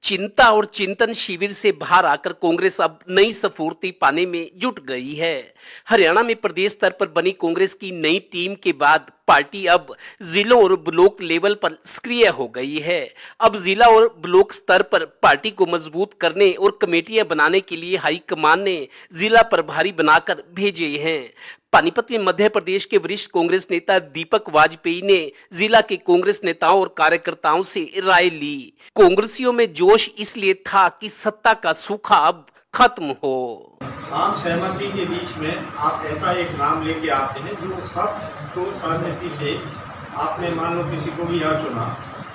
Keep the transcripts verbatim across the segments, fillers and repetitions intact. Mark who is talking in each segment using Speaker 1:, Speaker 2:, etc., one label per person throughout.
Speaker 1: चिंता और चिंतन शिविर से बाहर आकर कांग्रेस अब नई स्फूर्ति पाने में जुट गई है। हरियाणा में प्रदेश स्तर पर बनी कांग्रेस की नई टीम के बाद पार्टी अब जिलों और ब्लॉक लेवल पर सक्रिय हो गई है। अब जिला और ब्लॉक स्तर पर पार्टी को मजबूत करने और कमेटियां बनाने के लिए हाईकमान ने जिला प्रभारी बनाकर भेजे हैं। पानीपत में मध्य प्रदेश के वरिष्ठ कांग्रेस नेता दीपक वाजपेयी ने जिला के कांग्रेस नेताओं और कार्यकर्ताओं से राय ली। कांग्रेसियों में जोश इसलिए था कि सत्ता का सूखा अब खत्म हो।
Speaker 2: आम सहमति के बीच में आप ऐसा एक नाम लेके आते हैं जो सब को सहमति से आपने मान लो किसी को भी यहाँ चुना,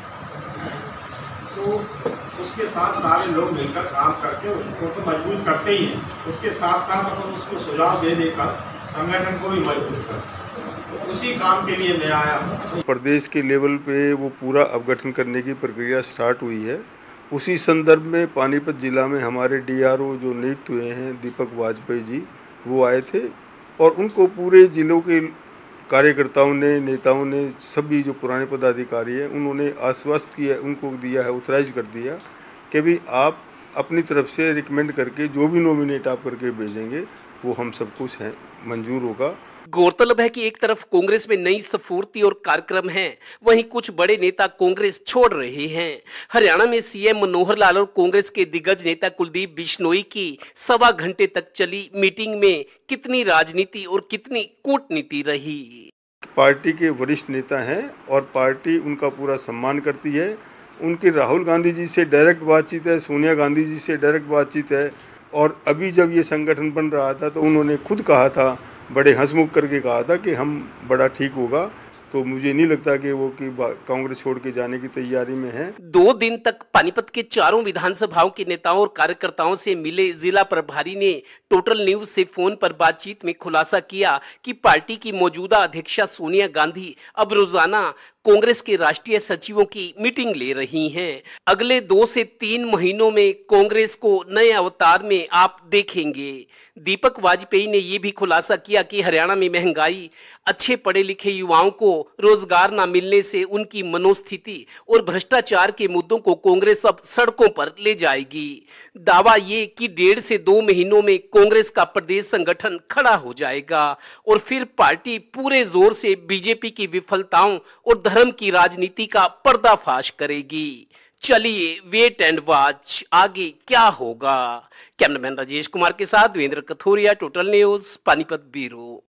Speaker 2: तो उसके साथ सारे लोग मिलकर काम करके उसको तो मजबूत करते ही हैं। उसके साथ साथ अपन उसको सुझाव दे देकर संगठन को भी मजबूत करते, तो उसी काम के लिए मैं आया हूँ।
Speaker 3: प्रदेश के लेवल पे वो पूरा अपगठन करने की प्रक्रिया स्टार्ट हुई है। उसी संदर्भ में पानीपत जिला में हमारे डीआरओ जो नियुक्त हुए हैं दीपक वाजपेयी जी, वो आए थे और उनको पूरे जिलों के कार्यकर्ताओं ने, नेताओं ने, सभी जो पुराने पदाधिकारी हैं उन्होंने आश्वस्त किया, उनको दिया है, ऑथराइज कर दिया कि भी आप अपनी तरफ से रिकमेंड करके जो भी नॉमिनेट आप करके भेजेंगे वो हम सब कुछ है मंजूर होगा।
Speaker 1: गौरतलब है कि एक तरफ कांग्रेस में नई स्फूर्ति और कार्यक्रम हैं, वहीं कुछ बड़े नेता कांग्रेस छोड़ रहे हैं। हरियाणा में सीएम मनोहर लाल और कांग्रेस के दिग्गज नेता कुलदीप बिश्नोई की सवा घंटे तक चली मीटिंग में कितनी राजनीति और कितनी कूटनीति रही।
Speaker 3: पार्टी के वरिष्ठ नेता हैं और पार्टी उनका पूरा सम्मान करती है। उनकी राहुल गांधी जी से डायरेक्ट बातचीत है, सोनिया गांधी जी से डायरेक्ट बातचीत है। और अभी जब ये संगठन बन रहा था तो उन्होंने खुद कहा था, बड़े हंसमुख करके कहा था कि हम बड़ा ठीक होगा। तो मुझे नहीं लगता कि वो कि कांग्रेस छोड़ के जाने की तैयारी में है।
Speaker 1: दो दिन तक पानीपत के चारों विधानसभाओं के नेताओं और कार्यकर्ताओं से मिले जिला प्रभारी ने टोटल न्यूज से फोन पर बातचीत में खुलासा किया कि पार्टी की मौजूदा अध्यक्षा सोनिया गांधी अब रोजाना कांग्रेस के राष्ट्रीय सचिवों की मीटिंग ले रही हैं। अगले दो से तीन महीनों में कांग्रेस को नए अवतार में आप देखेंगे। दीपक वाजपेयी ने यह भी खुलासा किया कि हरियाणा में महंगाई, अच्छे पढ़े लिखे युवाओं को रोजगार न मिलने से उनकी मनोस्थिति और भ्रष्टाचार के मुद्दों को कांग्रेस अब सड़कों पर ले जाएगी। दावा ये कि डेढ़ से दो महीनों में कांग्रेस का प्रदेश संगठन खड़ा हो जाएगा और फिर पार्टी पूरे जोर से बीजेपी की विफलताओं और धर्म की राजनीति का पर्दाफाश करेगी। चलिए वेट एंड वॉच, आगे क्या होगा। कैमरामैन राजेश कुमार के साथ Devendra Kathoria, total news, Panipat bureau.